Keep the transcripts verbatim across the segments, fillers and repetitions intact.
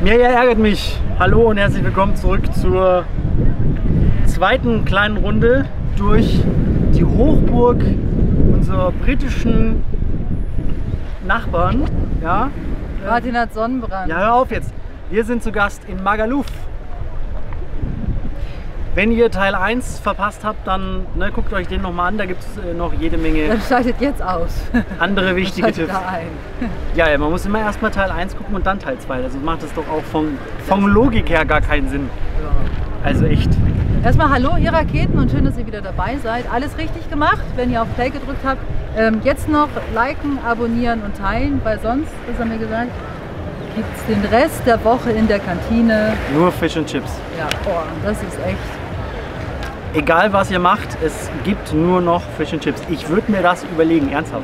Mirja ärgert mich. Hallo und herzlich willkommen zurück zur zweiten kleinen Runde durch die Hochburg unserer britischen Nachbarn. Ja. Martin hat Sonnenbrand. Ja, hör auf jetzt. Wir sind zu Gast in Magaluf. Wenn ihr Teil eins verpasst habt, dann ne, guckt euch den nochmal an, da gibt es äh, noch jede Menge Dann schaltet jetzt aus. andere wichtige Schaltet Tipps. da ein. Ja, ja, man muss immer erstmal Teil eins gucken und dann Teil zwei. Also macht das doch auch von, von Logik her gar keinen Sinn. Ja. Also echt. Erstmal hallo ihr Raketen und schön, dass ihr wieder dabei seid. Alles richtig gemacht, wenn ihr auf Play gedrückt habt. Ähm, jetzt noch liken, abonnieren und teilen, weil sonst, das haben wir gesagt, gibt es den Rest der Woche in der Kantine. Nur Fish and Chips. Ja, oh, das ist echt. Egal was ihr macht, es gibt nur noch Fish and Chips. Ich würde mir das überlegen, ernsthaft.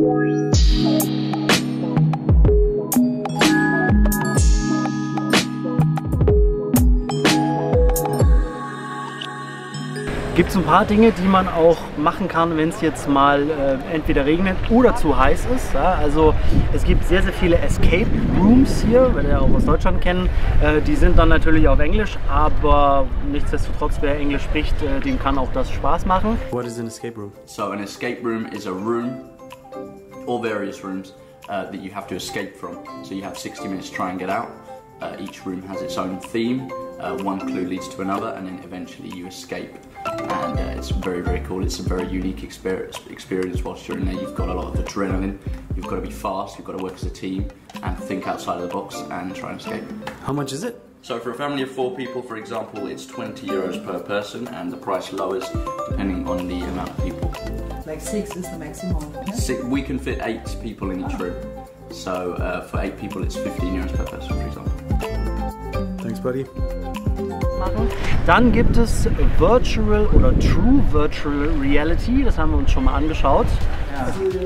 Gibt es ein paar Dinge, die man auch machen kann, wenn es jetzt mal äh, entweder regnet oder zu heiß ist. Ja? Also es gibt sehr, sehr viele Escape Rooms hier, weil wir auch aus Deutschland kennen. Äh, die sind dann natürlich auf Englisch, aber nichtsdestotrotz, wer Englisch spricht, äh, dem kann auch das Spaß machen. What is an escape room? So an escape room is a room, or various rooms, uh, that you have to escape from. So you have sixty minutes to try and get out. Uh, each room has its own theme. Uh, one clue leads to another, and then eventually you escape. And uh, it's very, very cool. It's a very unique experience. Experience whilst you're in there. You've got a lot of adrenaline. You've got to be fast. You've got to work as a team and think outside of the box and try and escape. How much is it? So for a family of four people, for example, it's twenty euros per person, and the price lowers depending on the amount of people. Like six is the maximum. Yeah? Six, we can fit eight people in each room. So uh, for eight people, it's fifteen euros per person, for example. Thanks, buddy. Dann gibt es Virtual oder True Virtual Reality, das haben wir uns schon mal angeschaut. Ja.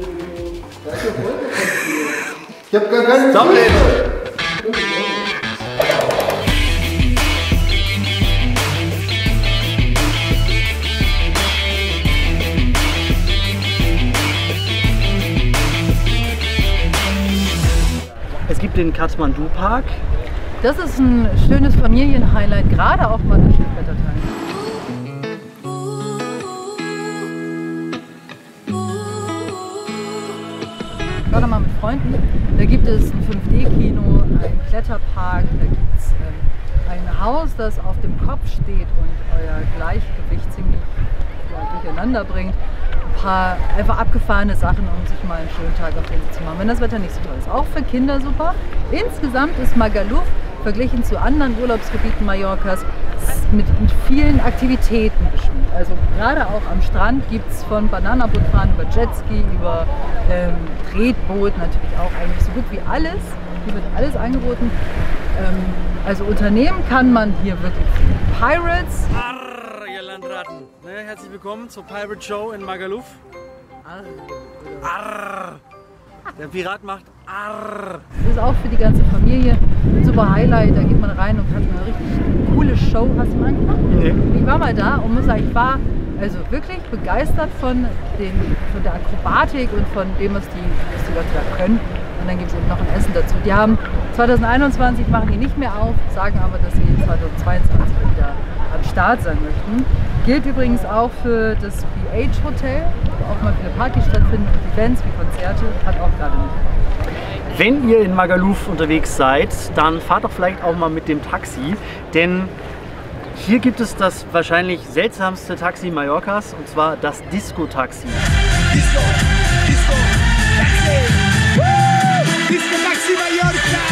Ich hab gar keinen Stop it! Es gibt den Kathmandu Park. Das ist ein schönes Familienhighlight, gerade auch mal durch Schönwetterteil. Ich war da mal mit Freunden. Da gibt es ein fünf D Kino, einen Kletterpark, da gibt es ähm, ein Haus, das auf dem Kopf steht und euer Gleichgewicht ziemlich ja, durcheinander bringt. Ein paar einfach abgefahrene Sachen, um sich mal einen schönen Tag auf den zu machen, wenn das Wetter nicht so toll ist. Auch für Kinder super. Insgesamt ist Magaluf verglichen zu anderen Urlaubsgebieten Mallorcas mit, mit vielen Aktivitäten beschmiert. Also gerade auch am Strand gibt es von Bananabootfahren über Jetski, über ähm, Tretboot natürlich auch eigentlich so gut wie alles. Hier wird alles angeboten. Ähm, also unternehmen kann man hier wirklich viel. Pirates. Arr, ihr Landratten. Ne, herzlich willkommen zur Pirate Show in Magaluf. Arr. Arr. Der Pirat macht Arr. Das ist auch für die ganze Familie ein super Highlight. Da geht man rein und hat eine richtig coole Show. Hast du mal angeguckt? Nee. Ich war mal da und muss sagen, ich war also wirklich begeistert von, den, von der Akrobatik und von dem, was die, was die Leute da können. Und dann gibt es eben noch ein Essen dazu. Die haben zwanzig einundzwanzig machen die nicht mehr auf, sagen aber, dass sie zwanzig zweiundzwanzig wieder am Start sein möchten. Gilt übrigens auch für das B H Hotel, wo auch mal viele Partys stattfinden und Events wie Konzerte, hat auch gerade nicht. Wenn ihr in Magaluf unterwegs seid, dann fahrt doch vielleicht auch mal mit dem Taxi, denn hier gibt es das wahrscheinlich seltsamste Taxi Mallorcas, und zwar das Disco-Taxi. Disco, Disco, Taxi! Woo! Disco Taxi Mallorca!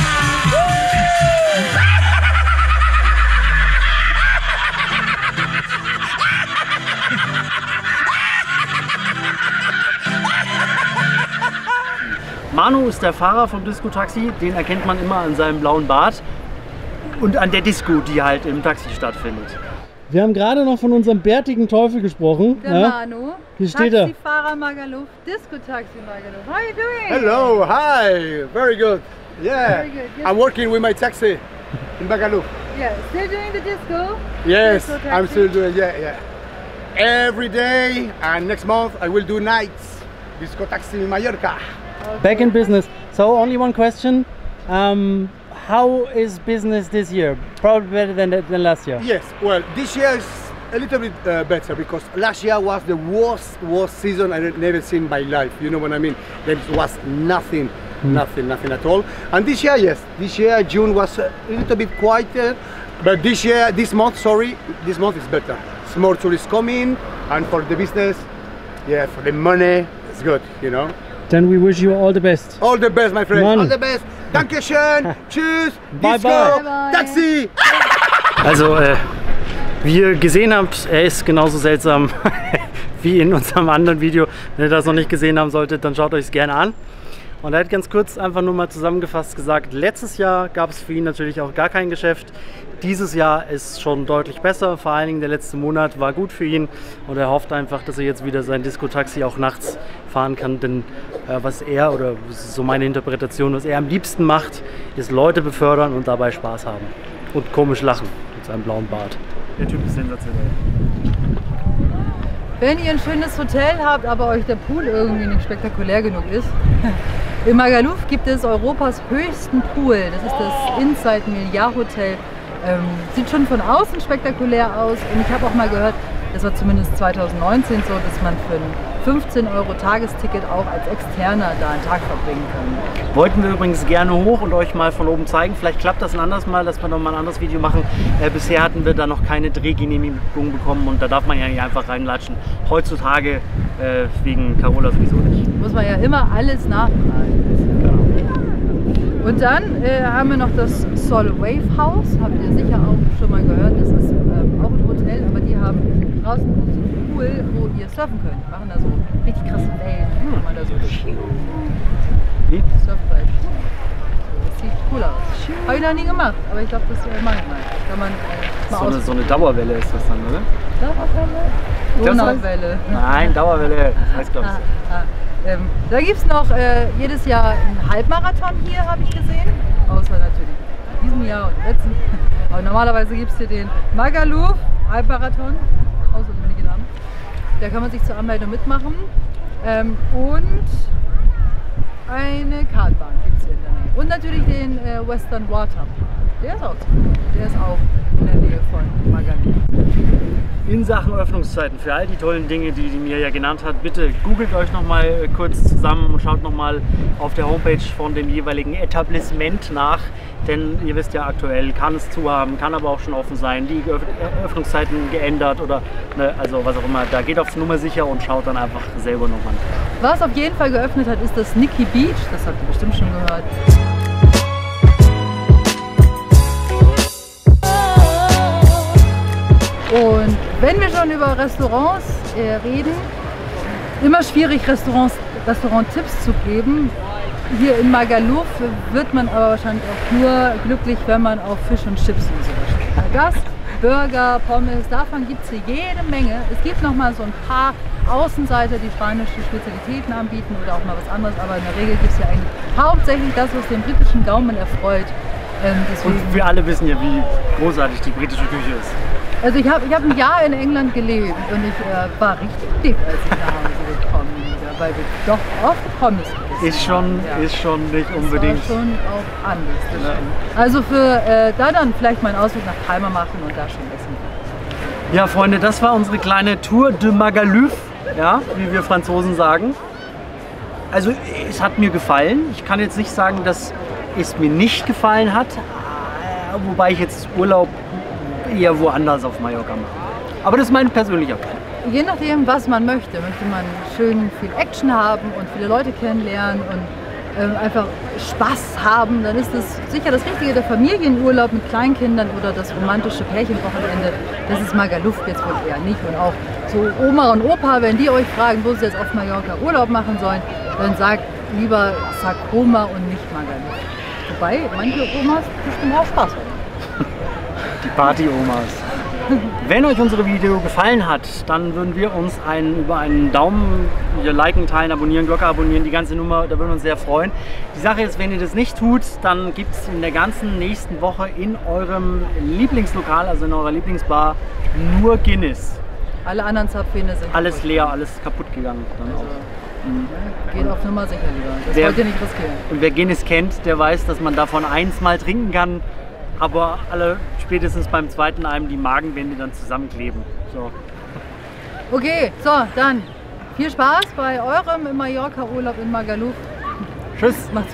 Manu ist der Fahrer vom Disco-Taxi, den erkennt man immer an seinem blauen Bart und an der Disco, die halt im Taxi stattfindet. Wir haben gerade noch von unserem bärtigen Teufel gesprochen. Der ja? Manu, Hier steht er. Taxifahrer Magaluf, Disco-Taxi Magaluf. How are you doing? Hello, hi, very good. Yeah, Very good, yes. I'm working with my taxi in Magaluf. Yeah, still doing the disco? Yes, Disco I'm taxi? still doing, yeah, yeah. Every day, and next month I will do nights. Disco Taxi in Mallorca. Back in business. So only one question. Um, how is business this year? Probably better than, than last year. Yes, well, this year is a little bit uh, better because last year was the worst, worst season I've never seen in my life. You know what I mean? There was nothing, mm. nothing, nothing at all. And this year, yes, this year June was a little bit quieter, but this year, this month, sorry, this month is better. It's more tourists coming, and for the business, yeah, for the money, it's good, you know. Then we wish you all the best. All the best, my friend. Mann. All the best. Dankeschön. Tschüss. Bye, Disco. bye. Bye. Taxi. Also, äh, wie ihr gesehen habt, er ist genauso seltsam wie in unserem anderen Video. Wenn ihr das noch nicht gesehen haben solltet, dann schaut euch es gerne an. Und er hat ganz kurz einfach nur mal zusammengefasst gesagt, letztes Jahr gab es für ihn natürlich auch gar kein Geschäft. Dieses Jahr ist schon deutlich besser, vor allen Dingen der letzte Monat war gut für ihn und er hofft einfach, dass er jetzt wieder sein Disco-Taxi auch nachts fahren kann, denn äh, was er, oder so meine Interpretation, was er am liebsten macht, ist Leute befördern und dabei Spaß haben und komisch lachen mit seinem blauen Bart. Der Typ ist sensationell. Wenn ihr ein schönes Hotel habt, aber euch der Pool irgendwie nicht spektakulär genug ist, in Magaluf gibt es Europas höchsten Pool. Das ist das Inside Milliard Hotel. Ähm, sieht schon von außen spektakulär aus und ich habe auch mal gehört, das war zumindest zweitausendneunzehn so, dass man für ein fünfzehn Euro Tagesticket auch als Externer da einen Tag verbringen kann. Wollten wir übrigens gerne hoch und euch mal von oben zeigen. Vielleicht klappt das ein anderes Mal, dass wir noch mal ein anderes Video machen. Äh, bisher hatten wir da noch keine Drehgenehmigung bekommen und da darf man ja hier einfach reinlatschen. Heutzutage äh, wegen Carola sowieso nicht. Muss man ja immer alles nachfragen. Genau. Und dann äh, haben wir noch das Sol Wave House, habt ihr sicher auch schon mal gehört. Das ist ähm, auch ein Hotel, aber die haben draußen so einen Pool, wo ihr surfen könnt. Die machen da so richtig krasse Wellen. Hm. Kann man da so Wie? Surfbrett. Das sieht cool aus. Habe ich noch nie gemacht, aber ich glaube, das äh, mache ich mal. Kann man äh, mal So eine, so eine Dauerwelle ist das dann, oder? Dauerwelle? Donauwelle. Nein, Dauerwelle. Das heißt, glaube ich. Ah, ah. Ähm, da gibt es noch äh, jedes Jahr einen Halbmarathon hier, habe ich gesehen. Außer natürlich in diesem Jahr und letzten. Aber normalerweise gibt es hier den Magaluf Halbmarathon. Außergewöhnliche Namen. Da kann man sich zur Anmeldung mitmachen. Ähm, und eine Kartbahn gibt es hier in der Nähe. Und natürlich den äh, Western Water. Der ist auch Der ist auch in der Nähe von Magaluf. In Sachen Öffnungszeiten, für all die tollen Dinge, die die mir ja genannt hat, bitte googelt euch noch mal kurz zusammen und schaut noch mal auf der Homepage von dem jeweiligen Etablissement nach. Denn ihr wisst ja, aktuell kann es zu haben, kann aber auch schon offen sein, die Öffnungszeiten geändert oder ne, also was auch immer. Da geht auf Nummer sicher und schaut dann einfach selber nochmal. Was auf jeden Fall geöffnet hat, ist das Nikki Beach. Das habt ihr bestimmt schon gehört. Und wenn wir schon über Restaurants äh, reden, immer schwierig Restaurants, Restaurant-Tipps zu geben. Hier in Magaluf wird man aber wahrscheinlich auch nur glücklich, wenn man auf Fisch und Chips und so steht. Das, Burger, Pommes, davon gibt es hier jede Menge. Es gibt noch mal so ein paar Außenseiter, die spanische Spezialitäten anbieten oder auch mal was anderes, aber in der Regel gibt es ja eigentlich hauptsächlich das, was den britischen Gaumen erfreut. Ähm, und wir alle wissen ja, wie großartig die britische Küche ist. Also ich habe ich hab ein Jahr in England gelebt und ich äh, war richtig dick, als ich nach Hause gekommen bin, weil wir doch oft Pommes gegessen ist schon, haben. Ja. Ist schon nicht unbedingt. Das war schon auch anders. Das Ja. stimmt. Also für äh, da dann vielleicht mal einen Ausflug nach Palma machen und da schon essen. Ja, Freunde, das war unsere kleine Tour de Magaluf, ja, wie wir Franzosen sagen. Also es hat mir gefallen. Ich kann jetzt nicht sagen, dass es mir nicht gefallen hat, wobei ich jetzt Urlaub eher woanders auf Mallorca mache. Aber das ist mein persönlicher Plan. Je nachdem, was man möchte. Möchte man schön viel Action haben und viele Leute kennenlernen und ähm, einfach Spaß haben, dann ist das sicher das Richtige. Der Familienurlaub mit Kleinkindern oder das romantische Pärchenwochenende, das ist Magaluf jetzt wohl eher nicht. Und auch so Oma und Opa, wenn die euch fragen, wo sie jetzt auf Mallorca Urlaub machen sollen, dann sagt lieber Sarcoma und nicht Magaluf. Wobei manche Omas bestimmt auch Spaß haben. Die Party-Omas. Wenn euch unsere Video gefallen hat, dann würden wir uns einen, über einen Daumen, wir liken, teilen, abonnieren, Glocke abonnieren, die ganze Nummer, da würden wir uns sehr freuen. Die Sache ist, wenn ihr das nicht tut, dann gibt es in der ganzen nächsten Woche in eurem Lieblingslokal, also in eurer Lieblingsbar, nur Guinness. Alle anderen Zapfhähne sind Alles kaputt. leer, alles kaputt gegangen. Dann auch. Geht auf Nummer sicher lieber. Das Wer- wollt ihr nicht riskieren. Und wer Guinness kennt, der weiß, dass man davon eins mal trinken kann, aber alle spätestens beim zweiten einem die Magenwände dann zusammenkleben. So. Okay, so, dann viel Spaß bei eurem Mallorca-Urlaub in Magaluf. Tschüss. Macht's